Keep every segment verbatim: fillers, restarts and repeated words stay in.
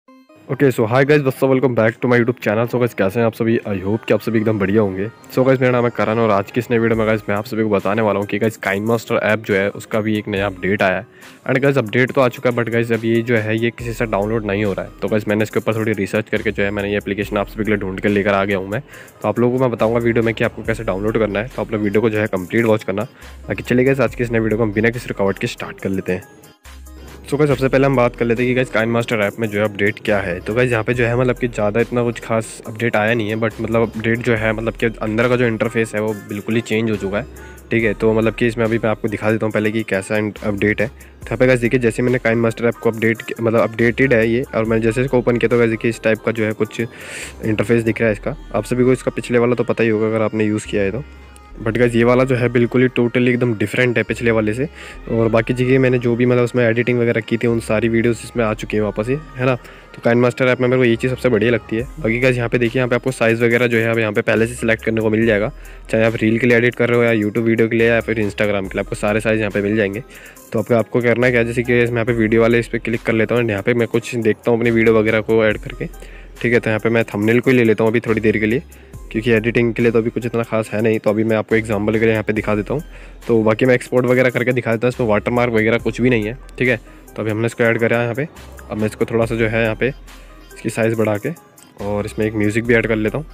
Okay so hi guys, what's up, welcome back to my YouTube channel. So guys कैसे हैं आप सभी? I hope कि आप सभी एकदम बढ़िया होंगे। सो गाइस मेरा नाम है करण और आज की इस नई वीडियो में गाइस मैं आप सभी को बताने वाला हूं कि गाइस काइनमास्टर ऐप जो है उसका भी एक नया अपडेट आया है। एंड गाइस अपडेट तो आ चुका है बट गाइस अब ये जो है ये किसी से डाउनलोड नहीं हो रहा है। तो गाइस मैंने इसके ऊपर थोड़ी रिसर्च करके जो है मैंने ये एप्लीकेशन आप सभी के लिए ढूंढ कर लेकर आ गया हूँ मैं। तो आप लोगों को मैं बताऊँगा वीडियो में कि आपको कैसे डाउनलोड करना है। तो आप लोग वीडियो को जो है कंप्लीट वॉच करना। बाकी चलिए गाइस आज की इस नई वीडियो को हम बिना किसी रुकावट के स्टार्ट कर लेते हैं। सो गाइस सबसे पहले हम बात कर लेते हैं कि गाइस काइनमास्टर ऐप में जो है अपडेट क्या है। तो गाइस यहाँ पे जो है मतलब कि ज़्यादा इतना कुछ खास अपडेट आया नहीं है बट मतलब अपडेट जो है मतलब कि अंदर का जो इंटरफेस है वो बिल्कुल ही चेंज हो चुका है। ठीक है, तो मतलब कि इसमें अभी मैं आपको दिखा देता हूँ पहले कि कैसा अपडेट है। तो यहाँ पे गाइस देखिए जैसे मैंने काइनमास्टर ऐप को अपडेट मतलब अपडेटेड है ये, और मैंने जैसे इसको ओपन किया तो गाइस देखिए इस टाइप का जो है कुछ इंटरफेस दिख रहा है इसका। आप सभी को इसका पिछले वाला तो पता ही होगा अगर आपने यूज़ किया है तो। बट गाइस ये वाला जो है बिल्कुल ही टोटली एकदम डिफरेंट है पिछले वाले से। और बाकी जगह मैंने जो भी मतलब उसमें एडिटिंग वगैरह की थी उन सारी वीडियोस इसमें आ चुकी हैं वापस ही, है ना। तो काइनमास्टर ऐप में मेरे को ये चीज़ सबसे बढ़िया लगती है। बाकी गाइस यहाँ पे देखिए यहाँ पे आपको साइज़ वगैरह जो है अब यहाँ पे पहले से सिलेक्ट करने को मिल जाएगा। चाहे आप रील के लिए एडिट कर रहे हो या यूट्यूब वीडियो के लिए या फिर इंस्टाग्राम के लिए, आपको सारे साइज़ यहाँ पे मिल जाएंगे। तो आपको आपको करना है क्या, जैसे कि मैं यहाँ पे वीडियो वाले इस पर क्लिक कर लेता हूँ। यहाँ पे मैं कुछ देखता हूँ अपनी वीडियो वगैरह को ऐड करके। ठीक है, तो यहाँ पे मैं थंबनेल को ही ले लेता हूँ अभी थोड़ी देर के लिए, क्योंकि एडिटिंग के लिए तो अभी कुछ इतना खास है नहीं। तो अभी मैं आपको एग्जांपल के लिए यहाँ पे दिखा देता हूँ। तो बाकी मैं एक्सपोर्ट वगैरह करके दिखा देता हूँ। इसमें वाटरमार्क वगैरह कुछ भी नहीं है। ठीक है, तो अभी हमने इसको ऐड करा है यहाँ पे। अब मैं इसको थोड़ा सा जो है यहाँ पे इसकी साइज़ बढ़ा के और इसमें एक म्यूज़िक भी ऐड कर लेता हूँ।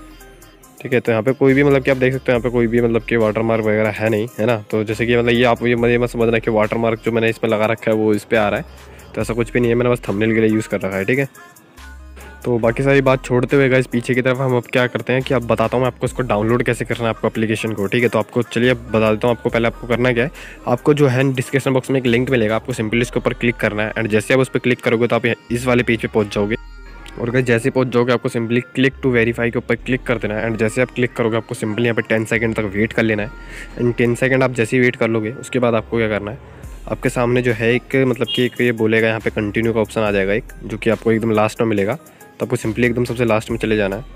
ठीक है, तो यहाँ पे कोई भी मतलब कि आप देख सकते हो यहाँ पे कोई भी मतलब कि वाटरमार्क वगैरह है नहीं, है ना। तो जैसे कि मतलब ये आप ये मुझे मत समझना कि वाटरमार्क जो मैंने इसमें लगा रखा है वो इस पर आ रहा है, तो ऐसा कुछ भी नहीं है। मैंने बस थंबनेल के लिए यूज़ कर रखा है। ठीक है, तो बाकी सारी बात छोड़ते हुए गाइस पीछे की तरफ हम अब क्या करते हैं कि अब बताता हूँ मैं आपको इसको डाउनलोड कैसे करना है आपको एप्लीकेशन को। ठीक है, तो आपको चलिए अब बता देता हूँ आपको। पहले आपको करना क्या है, आपको जो है डिस्क्रिप्शन बॉक्स में एक लिंक मिलेगा, आपको सिंपली इसके ऊपर क्लिक करना है। एंड जैसे आप उस पर क्लिक करोगे तो आप इस वाले पेज पे पहुँच जाओगे। और गाइस जैसे पहुँच जाओगे आपको सिंपली क्लिक टू वेरीफाई के ऊपर क्लिक कर देना है। एंड जैसे आप क्लिक करोगे आपको सिंपली यहाँ पे टेन सेकंड तक वेट कर लेना है। एंड टेन सेकंड आप जैसे ही वेट कर लोगे उसके बाद आपको क्या करना है, आपके सामने जो है एक मतलब कि एक ये बोलेगा यहाँ पे कंटिन्यू का ऑप्शन आ जाएगा एक, जो कि आपको एकदम लास्ट में मिलेगा। तो आपको सिंपली एकदम सबसे लास्ट में चले जाना है।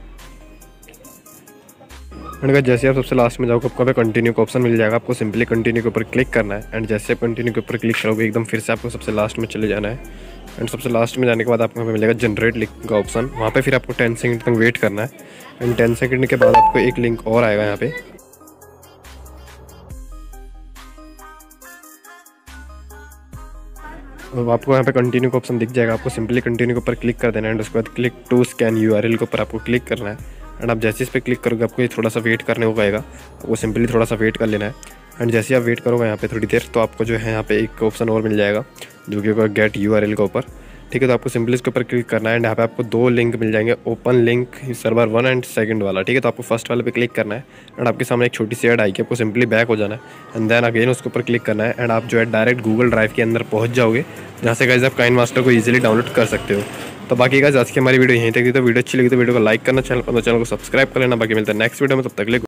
एंड गाइस जैसे आप सबसे लास्ट में जाओगे आपको पे कंटिन्यू का ऑप्शन मिल जाएगा, आपको सिंपली कंटिन्यू के ऊपर क्लिक करना है। एंड जैसे आप कंटिन्यू के ऊपर क्लिक करोगे एकदम फिर से आपको सबसे लास्ट में चले जाना है। एंड सबसे लास्ट में जाने के बाद आपको यहाँ पे मिलेगा जनरेट लिंक का ऑप्शन, वहाँ पे फिर आपको टेन सेकंड तक वेट करना है। एंड टेन सेकंड के बाद आपको एक लिंक और आएगा यहाँ पे, तो आपको यहाँ पे कंटिन्यू का ऑप्शन दिख जाएगा। आपको सिंपली कंटिन्यू के ऊपर क्लिक कर देना है। एंड उसके बाद क्लिक टू स्कैन यूआरएल के ऊपर आपको क्लिक करना है। एंड आप जैसे इस पर क्लिक करोगे आपको ये थोड़ा सा वेट करने को कहेगा, आपको सिंपली थोड़ा सा वेट कर लेना है। एंड जैसे आप वेट करोगे यहाँ पे थोड़ी देर तो आपको जो है यहाँ पे एक ऑप्शन और मिल जाएगा जो कि होगा गेट यूआरएल के ऊपर। ठीक है, तो आपको सिंपली इसके ऊपर क्लिक करना है। एंड यहाँ पे आपको दो लिंक मिल जाएंगे, open link server one and second वाला। ठीक है, तो आपको फर्स्ट वाले पे क्लिक करना है। एंड आपके सामने एक छोटी सी ऐड आएगी, आपको सिंपली बैक हो जाना है। एंड देन अगेन उसके ऊपर क्लिक करना है। एंड आप जो है डायरेक्ट गूगल ड्राइव के अंदर पहुँच जाओगे, जहाँ से गाइस आप काइनमास्टर को ईजिली डाउनलोड कर सकते हो। तो बाकी गाइस आज की हमारी वीडियो यहीं तक थी। तो वीडियो अच्छी लगी तो वीडियो को लाइक करना, चैनल चैनल को सब्सक्राइब कर लेना। बाकी मिलता है नेक्स्ट वीडियो में, तब तक के लिए।